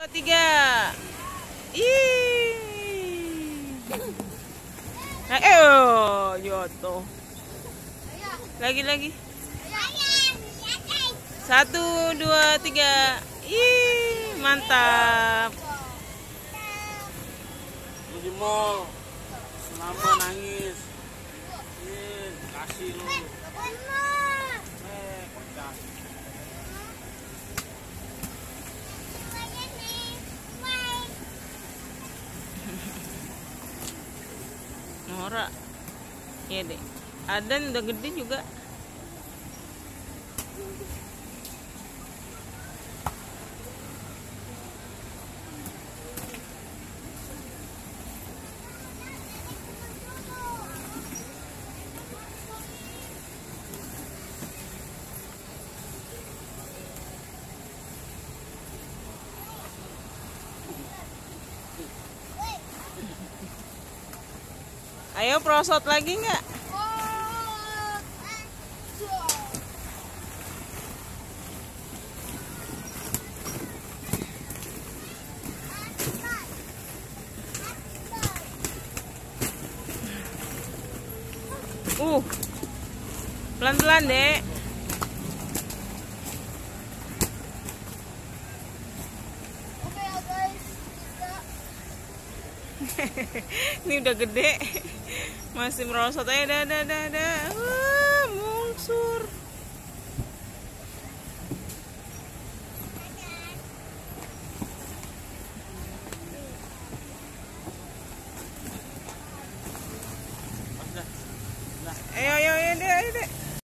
Tiga. Ih. Nah, jatuh. Lagi. 1, 2, 3. Ih, mantap. Di mall, kenapa nangis? Kasih lu. Kocak. Norak. Ya deh. Adan udah gede juga. Ayo prosot lagi nggak? Pelan-pelan dek. Ini udah gede, masih merosot aja, dah.